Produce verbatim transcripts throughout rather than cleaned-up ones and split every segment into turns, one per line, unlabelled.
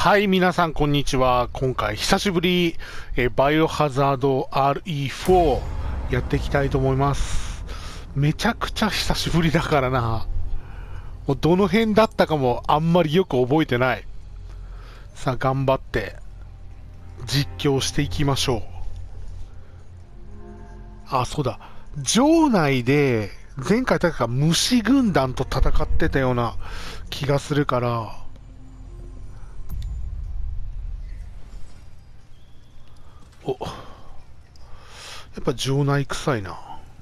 はい、皆さん、こんにちは。今回、久しぶり、えーバイオハザード アールイーフォー やっていきたいと思います。めちゃくちゃ久しぶりだからな。もうどの辺だったかもあんまりよく覚えてない。さあ、頑張って実況していきましょう。あ、そうだ。城内で、前回確か虫軍団と戦ってたような気がするから、お、やっぱ城内臭いな。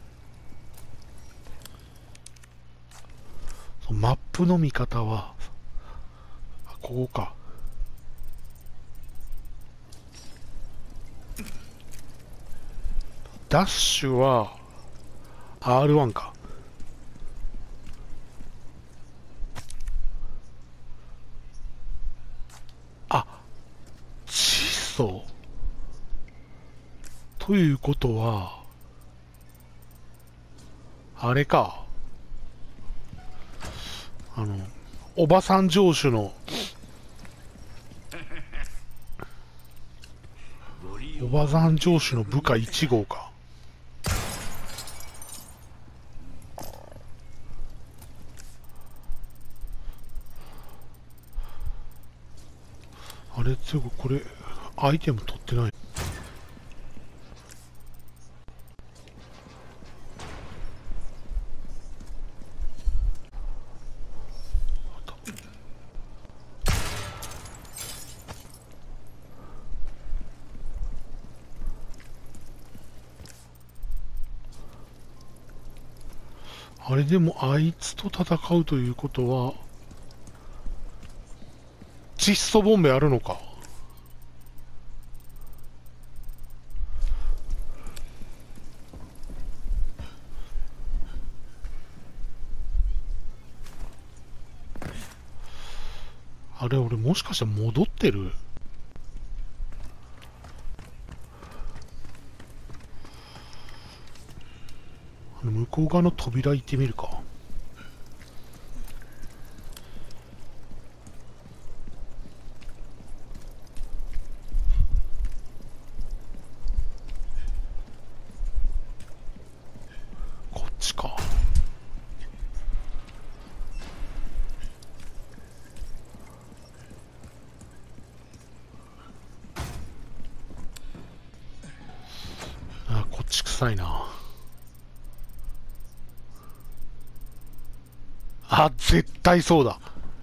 マップの見方は、あここか。ダッシュは アールワン か。あ、窒素ということは、あれか。あの、おばさん城主の、おばさん城主の部下いち号か。あれ、つうかこれ、アイテム取ってない。あれでもあいつと戦うということは、窒素ボンベあるのか。あれ、俺もしかしたら戻ってる？あの向こう側の扉行ってみるか。こっちか。あ、こっち臭いな。あ、絶対そうだ。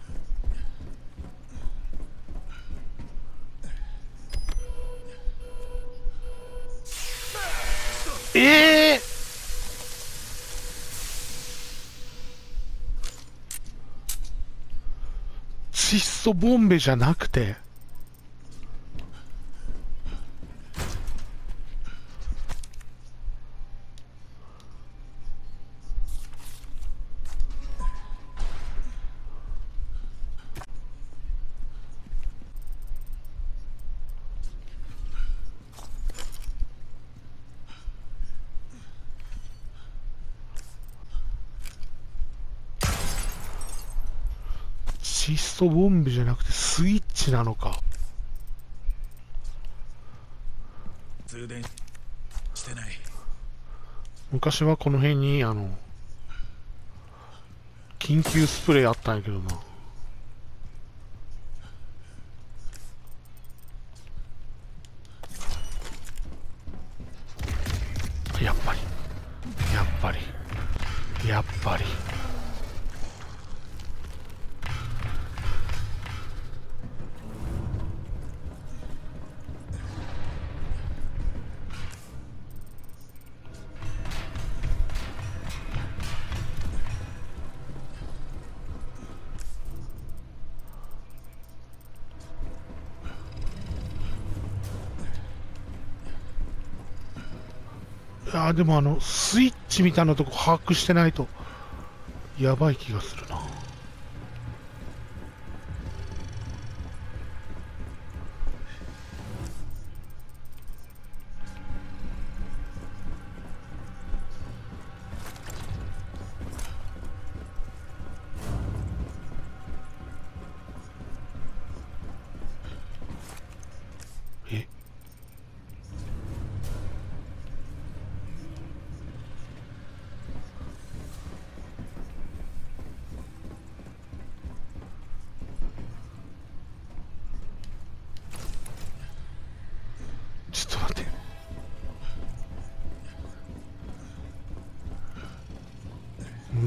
ええー、窒素ボンベじゃなくて、窒素ボンベじゃなくてスイッチなのか。
通電してない。
昔はこの辺に、あの、緊急スプレーあったんやけどな。やっぱり。やっぱり。やっぱり。いやーでもあの、スイッチみたいなとこ把握してないと、やばい気がするな。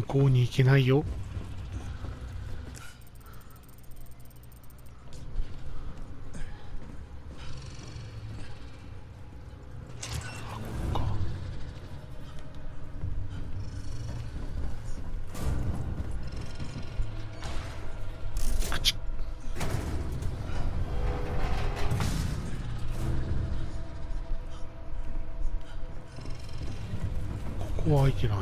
こうに行けないよ。ここは開いてないな。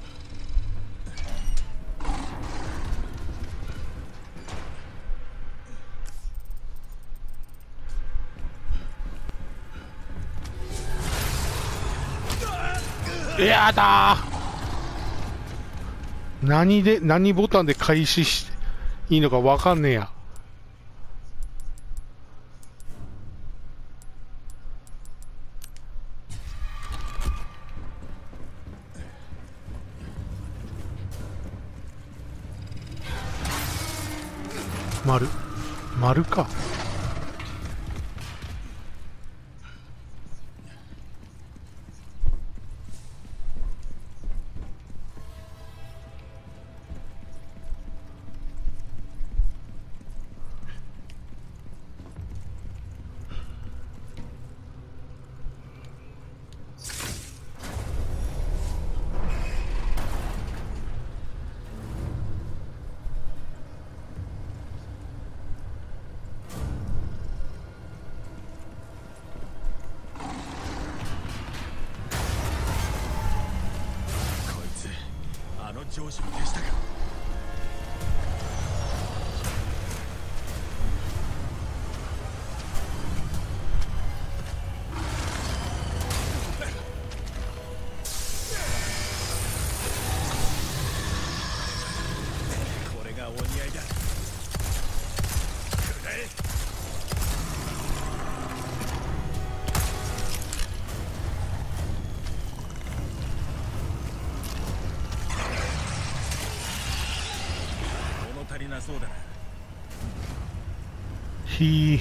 やだー。何で何ボタンで開始していいのかわかんねえや。丸丸か。
上司もでしたか。これがお似合いだ。くらえ。足りなそうだな。
ひー。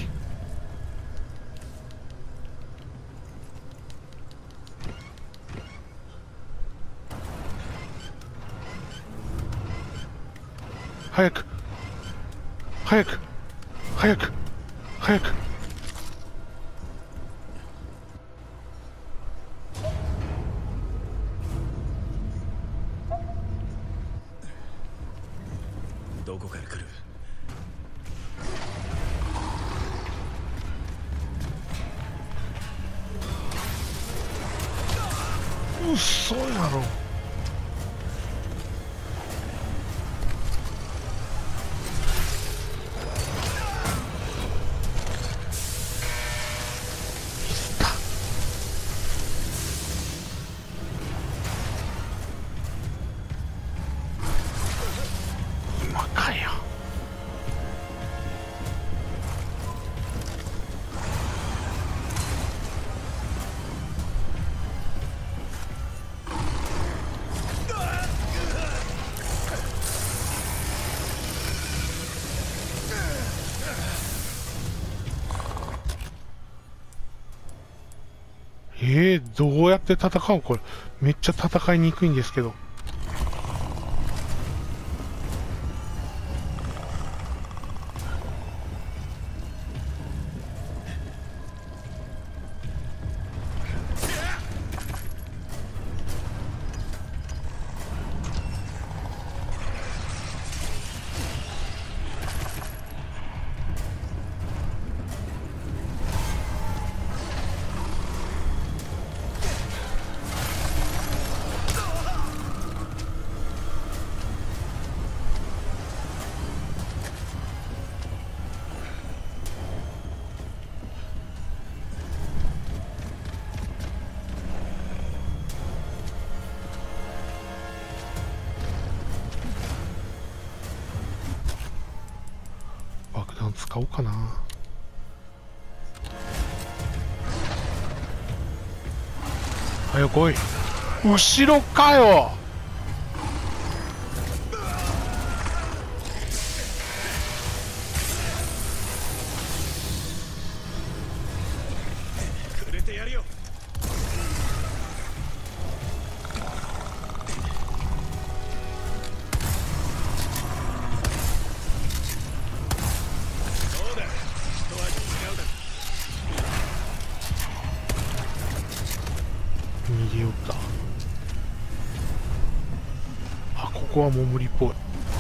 早く早く早く早く。
どこから来る。
うっそやろ。今かよ。えー、どうやって戦うこれ。めっちゃ戦いにくいんですけど。爆弾使おうかな。はよ来い。後ろかよ。
くれてやるよ。
こはもう無理っぽい。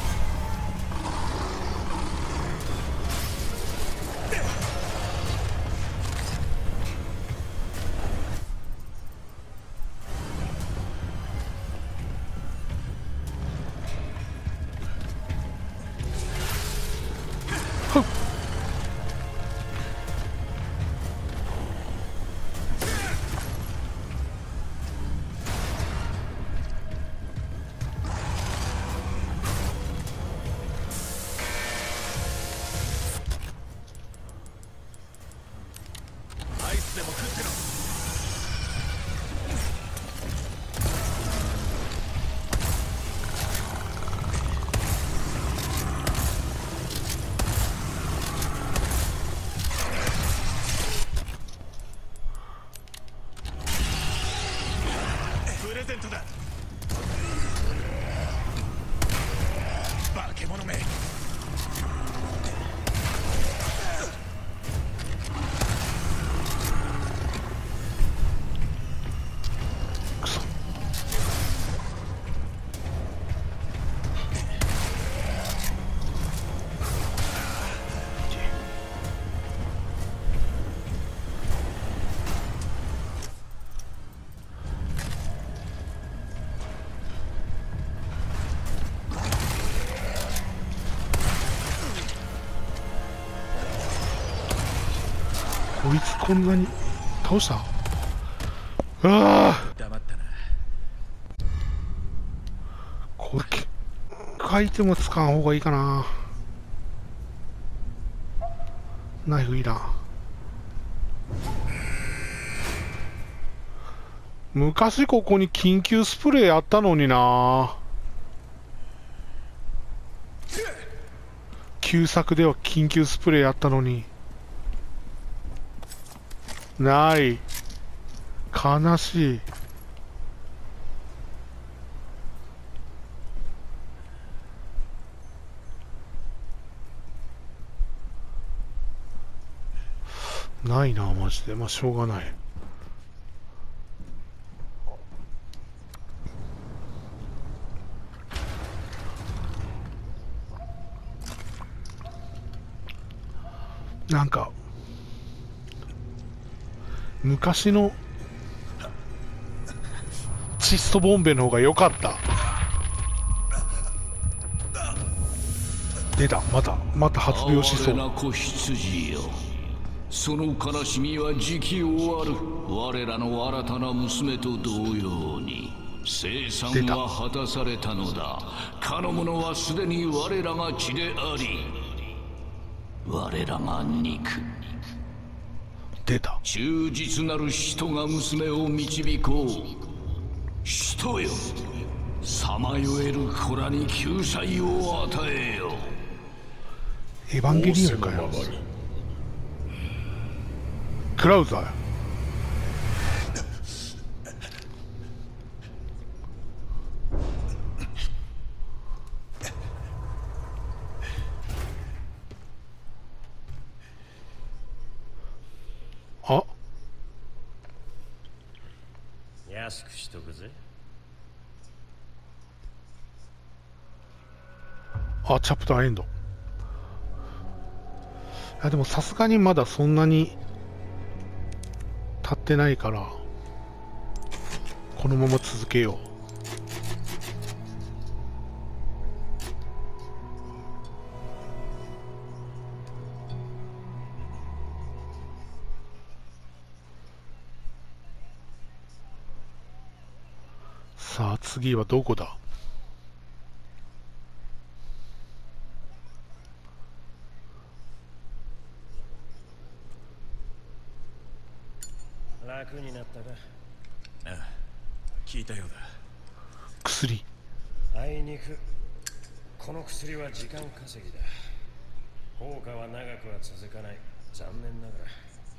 こいつこんなに倒した？ああ、これ書いても使わん方がいいかな。ナイフいらん。昔ここに緊急スプレーあったのにな。旧作では緊急スプレーあったのにない。悲しい。ないな、マジで。まあしょうがない。なんか昔のチストボンベの方が良かった。出た、またまた発病しそう。
その悲しみは時期終わる。我らの新たな娘と同様に生産は果たされたのだ。かの者はすでに我らが血であり、我らが肉。
出た。
忠実なる使徒が娘を導こう。使徒よ、さまよえる子らに救済を与えよ。
エヴァンゲリオンかよ。クラウザー。あ、
安くしとくぜ。
あ、チャプターエンド。いやでもさすがにまだそんなに経ってないからこのまま続けよう。さあ次はどこだ？
楽になったか？
ああ、聞いたようだ。
薬。
あいにくこの薬は時間稼ぎだ。効果は長くは続かない。残念ながら。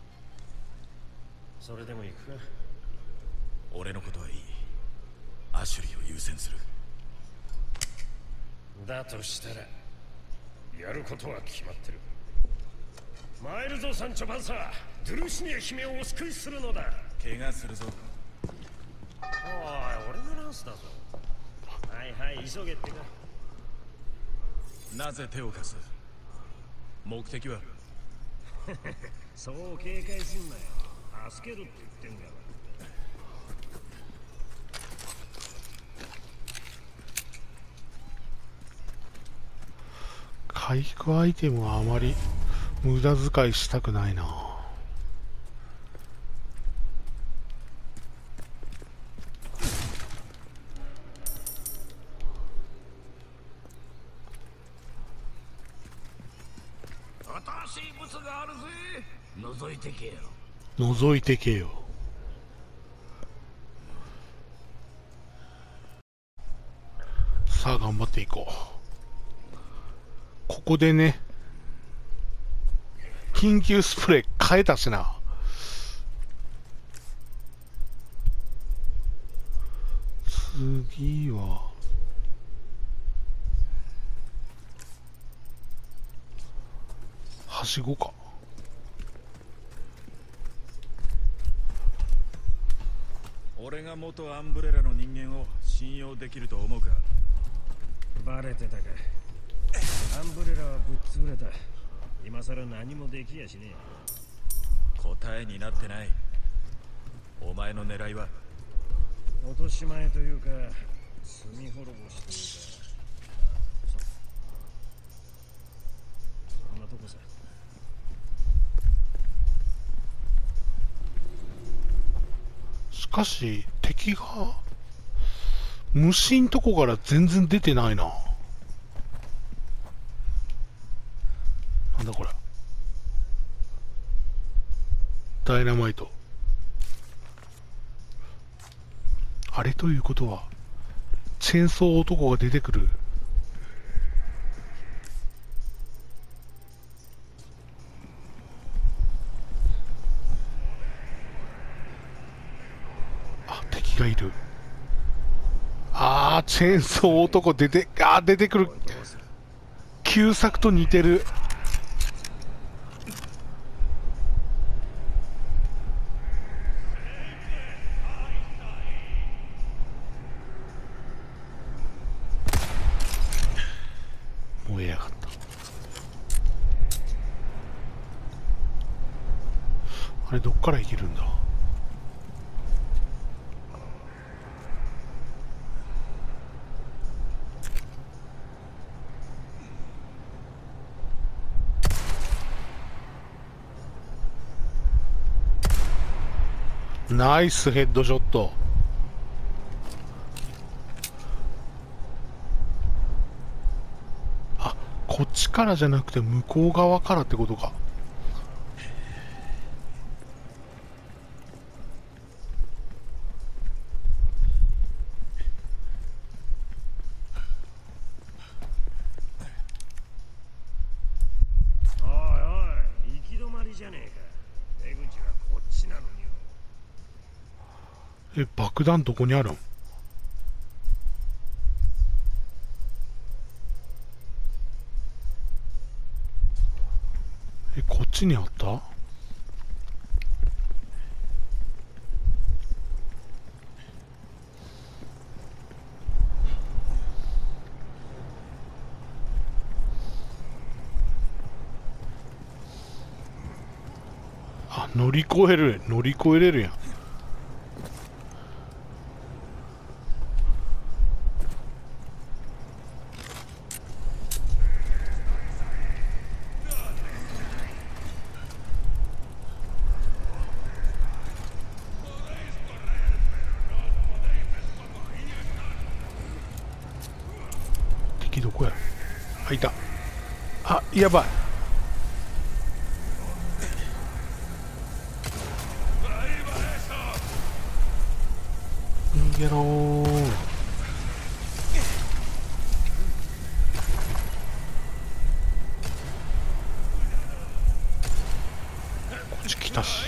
それでも行くか？
俺のことはいい。アシュリーを優先する。
だとしたらやることは決まってる。参るぞサンチョパンサー。ドゥルシニア姫をお救いするのだ。
怪我するぞ。
おい、俺のランスだぞ。 はいはい急げってか。
なぜ手を貸す？目的は？
そう警戒すんなよ。助けるって言ってんだろ。
回復アイテムはあまり無駄遣いしたくないな。
新しい物があるぜ。覗いてけよ。
覗いてけよ。さあ頑張っていこう。ここでね、緊急スプレー変えたしな。次ははしごか。
俺が元アンブレラの人間を信用できると思うか？
バレてたか。アンブレラはぶっ潰れた。今さら何もできやしね
え。答えになってない。お前の狙いは？
落とし前というか罪滅ぼしというか、そんなとこさ。
しかし敵が虫んとこから全然出てないな。なんだこれ。ダイナマイト。あれということはチェーンソー男が出てくる。あ、敵がいる。あー、チェーンソー男出て、あー出てくる。旧作と似てる。燃えやがった。あれどっから行けるんだ。ナイスヘッドショット。あ、こっちからじゃなくて向こう側からってことか。
おいおい、行き止まりじゃねえか。出口はこっちなのによ。
え、爆弾どこにあるん？え、こっちにあった？あ、乗り越える、乗り越えれるやん。敵どこや？あ、いた。あ、やばい。逃げろー。こっち来たし。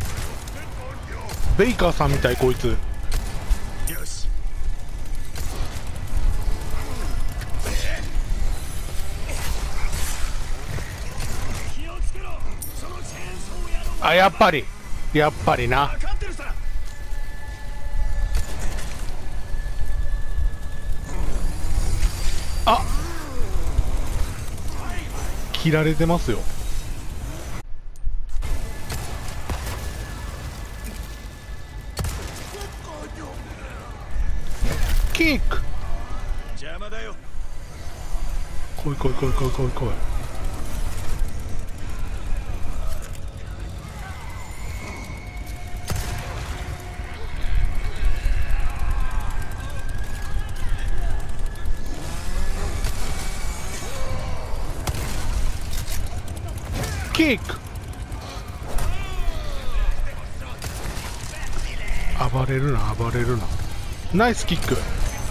ベイカーさんみたいこいつ。
よし。
あ、やっぱりやっぱりな。
分かってるさ。
あ、切られてますよ。キック。
邪魔だよ。
来い来い来い来い来い来い。キック。暴れるな暴れるな。ナイスキック。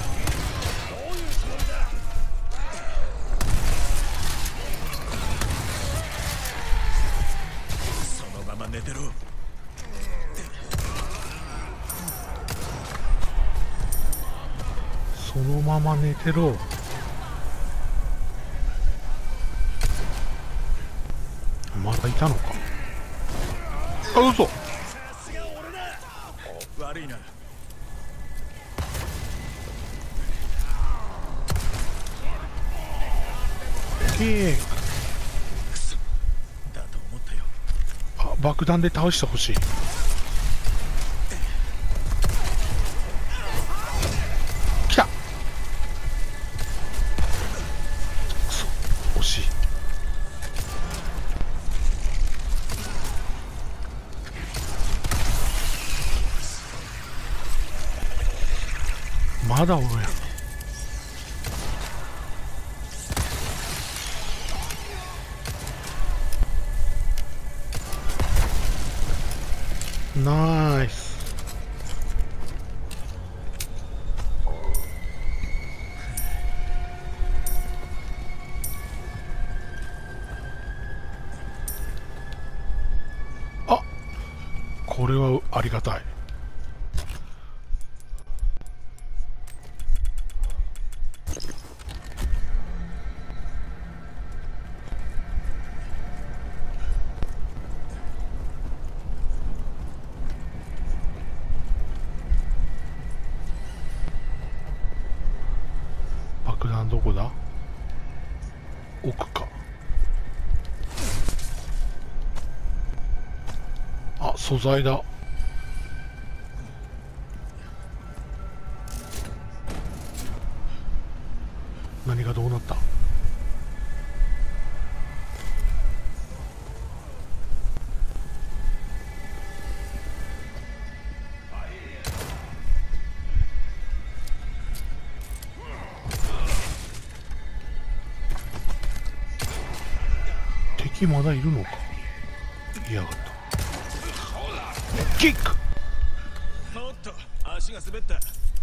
そのまま寝てろ。
そのまま寝てろ。まだいたのか。あ、嘘。
悪いな。
キック。
だと思ったよ。
あ、爆弾で倒してほしい。来た。くそ、惜しい。まだおるやん。ナイス。あ、これはありがたい。爆弾どこだ？奥か。あ、素材だ。何がどうなった？敵まだいるのか。いやがった。キック。
おっと、足が滑った。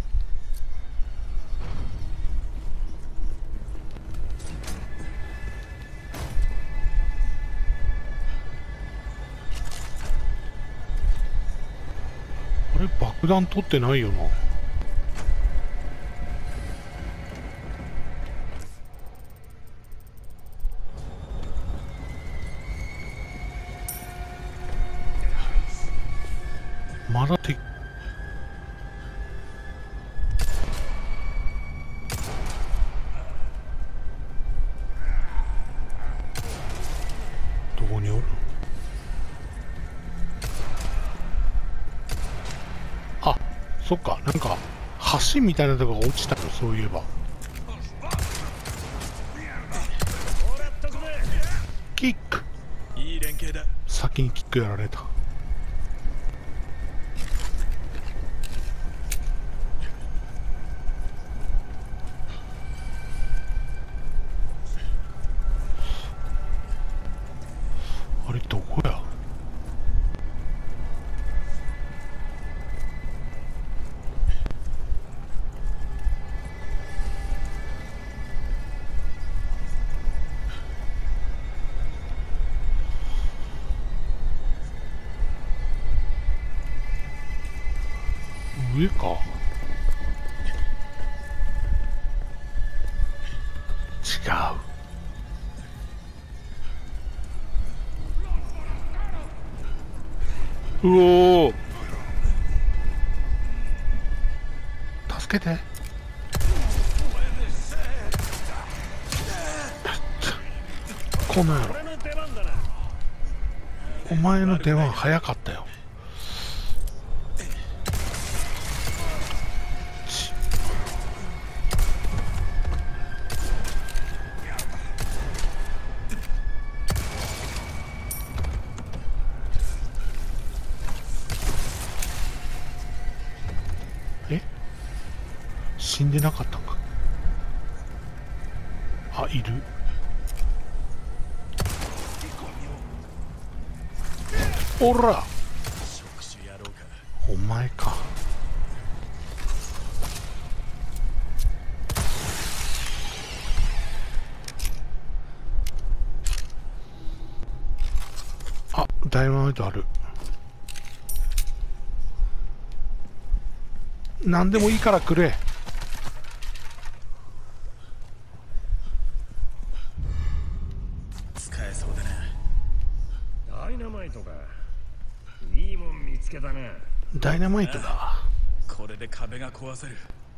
あれ、爆弾取ってないよな。まだ敵。どこにおる？あ、そっか、なんか橋みたいなとこが落ちたの、そういえば。キック。
いい連携だ。
先にキックやられた。あれ、どこや？上か。違う。 うおー、助けて。この野郎、お前の出番早かったよ。え、死んでなかったんか。あ、いる。おら、お前か。あ、ダイナマイトある。何でもいいからくれ。
使えそうだな。
ダイナマイトか。いいもん見つけたな。
ダイナマイトだ。
これで壁が壊せる。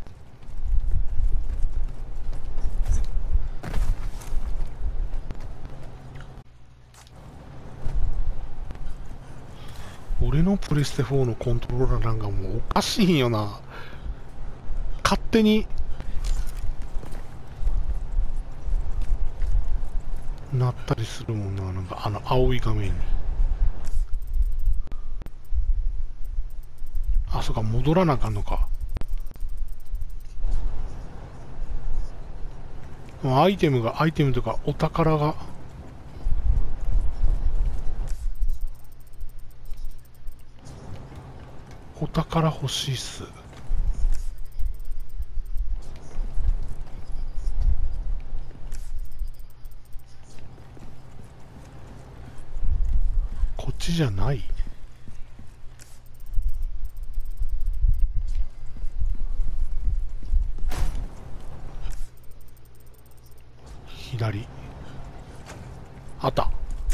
俺のプレステフォーのコントローラーなんかもうおかしいんよな。勝手になったりするもんな。なんかあの青い画面に。あ、そうか、戻らなあかんのか。アイテムが、アイテムとかお宝が。お宝欲しいっす。こっちじゃない。左。あった。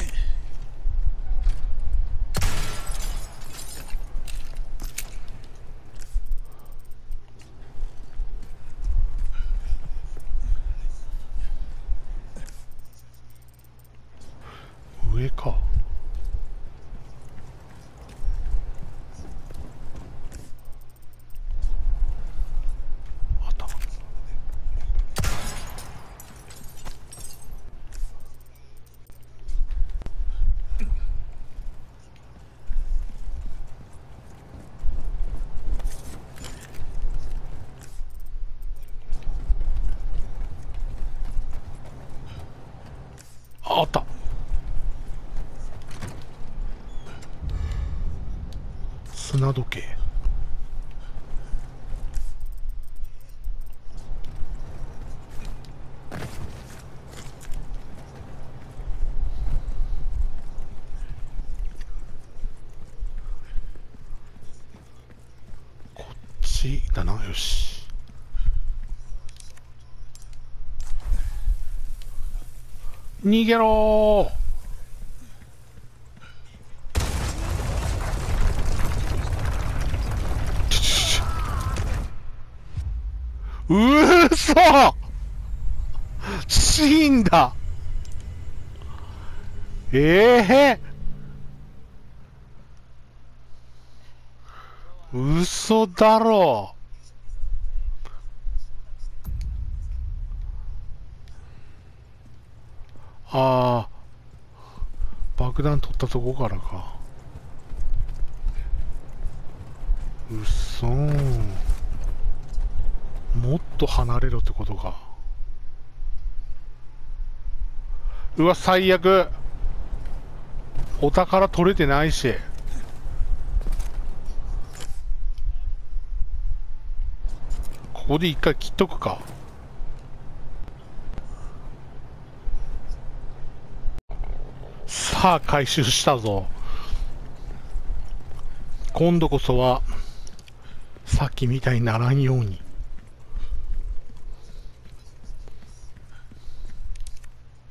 上か。あった。あった。砂時計。こっちだな。よし。逃げろー。うーそ死んだ。ええー、嘘だろ。ああ、爆弾取ったとこからか。うっそーん。もっと離れろってことか。うわ、最悪。お宝取れてないし。ここで一回切っとくか。さあ、回収したぞ。今度こそは、さっきみたいにならんように。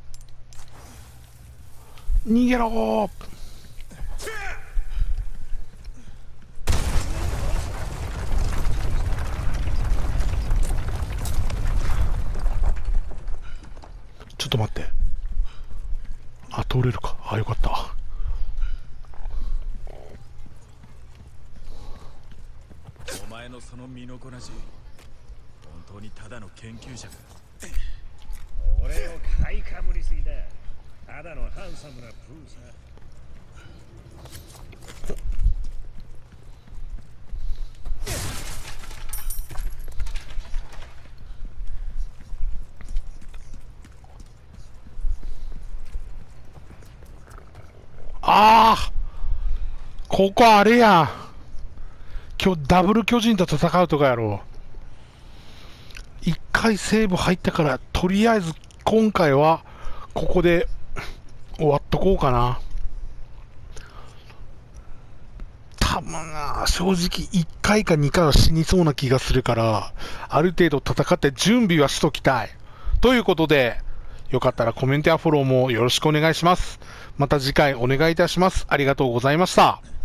逃げろー。 かった。
お前のその身のこなし、本当にただの研究者か。
俺を買いかぶりすぎだ。ただのハンサムなプーさ。
ああ、ここあれや。今日ダブル巨人と戦うとかやろう。一回セーブ入ったから、とりあえず今回はここで終わっとこうかな。多分な、正直いっかいかにかいは死にそうな気がするから、ある程度戦って準備はしときたい。ということで、よかったらコメントやフォローもよろしくお願いします。また次回お願いいたします。ありがとうございました。